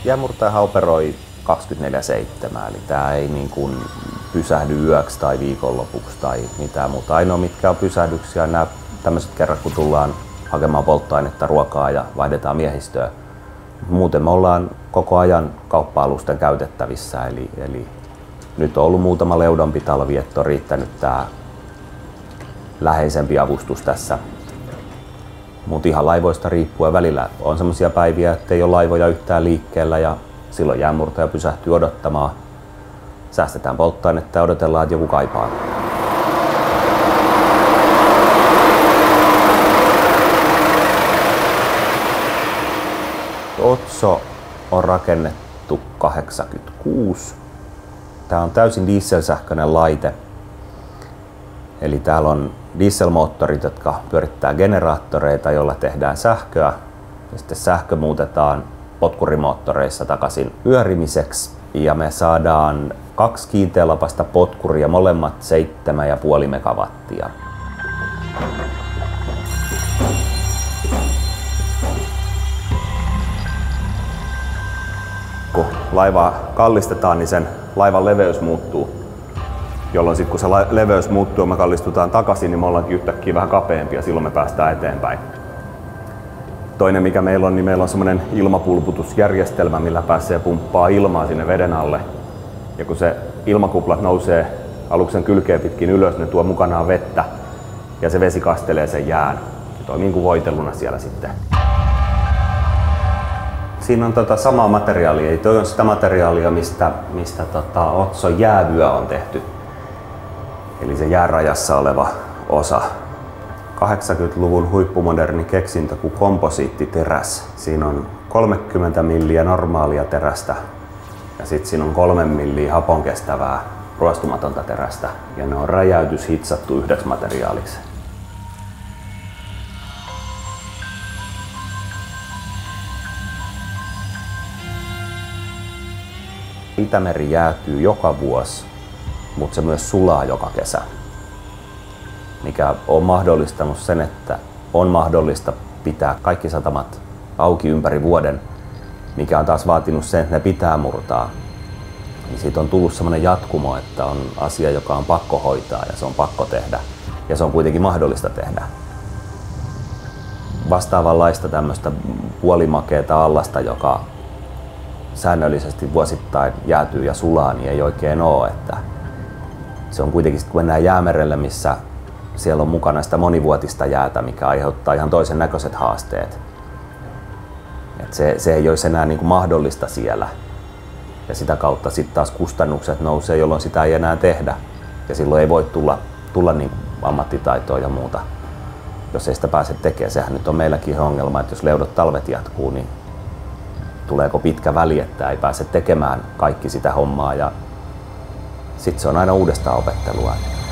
Jäänmurtajahan operoi 24/7, eli tämä ei niin kuin pysähdy yöksi tai viikonlopuksi tai mitään muuta. Ainoa mitkä on pysähdyksiä on nämä tämmöiset kerrat, kun tullaan hakemaan polttoainetta, ruokaa ja vaihdetaan miehistöä. Muuten me ollaan koko ajan kauppa-alusten käytettävissä, eli nyt on ollut muutama leudampi talvi, että on riittänyt tämä läheisempi avustus tässä. Mutta ihan laivoista riippuen välillä on semmoisia päiviä, että ei ole laivoja yhtään liikkeellä ja silloin jäänmurtaja pysähtyy odottamaan. Säästetään polttoainetta ja odotellaan, että joku kaipaa. Otso on rakennettu 86. Tämä on täysin dieselsähköinen laite. Eli täällä on dieselmoottorit, jotka pyörittää generaattoreita, joilla tehdään sähköä. Ja sitten sähkö muutetaan potkurimoottoreissa takaisin pyörimiseksi. Ja me saadaan 2 kiinteälapasta potkuria, molemmat 7,5 megawattia. Kun laivaa kallistetaan, niin sen laivan leveys muuttuu. Jolloin sitten kun se leveys muuttuu ja me kallistutaan takaisin, niin me ollaankin yhtäkkiä vähän kapeampia ja silloin me päästään eteenpäin. Toinen mikä meillä on, niin meillä on semmoinen ilmapulputusjärjestelmä, millä pääsee pumppaa ilmaa sinne veden alle. Ja kun se ilmakuplat nousee aluksen kylkeä pitkin ylös, ne tuo mukanaan vettä ja se vesi kastelee sen jään. Se toimii kuin voiteluna siellä sitten. Siinä on samaa materiaalia, eli toi on sitä materiaalia, mistä Otson jäävyö on tehty. Eli se jäärajassa oleva osa. 80-luvun huippumoderni keksintö kuin komposiittiteräs. Siinä on 30 milliä normaalia terästä ja sitten siinä on 3 milliä hapon kestävää ruostumatonta terästä. Ja ne on räjäytyshitsattu yhdeksi materiaaliksi. Itämeri jäätyy joka vuosi, mutta se myös sulaa joka kesä, mikä on mahdollistanut sen, että on mahdollista pitää kaikki satamat auki ympäri vuoden, mikä on taas vaatinut sen, että ne pitää murtaa. Niin siitä on tullut sellainen jatkumo, että on asia, joka on pakko hoitaa ja se on pakko tehdä ja se on kuitenkin mahdollista tehdä. Vastaavanlaista tämmöistä puolimakeata allasta, joka säännöllisesti vuosittain jäätyy ja sulaa, niin ei oikein ole. Että se on kuitenkin, kun mennään Jäämerelle, missä siellä on mukana sitä monivuotista jäätä, mikä aiheuttaa ihan toisen näköiset haasteet. Et se ei olisi enää niin kuin mahdollista siellä. Ja sitä kautta sitten taas kustannukset nousee, jolloin sitä ei enää tehdä. Ja silloin ei voi tulla niin kuin ammattitaitoa ja muuta, jos ei sitä pääse tekemään. Sehän nyt on meilläkin ongelma, että jos leudot talvet jatkuu, niin tuleeko pitkä väli, että ei pääse tekemään kaikki sitä hommaa ja sitten se on aina uudestaan opettelua.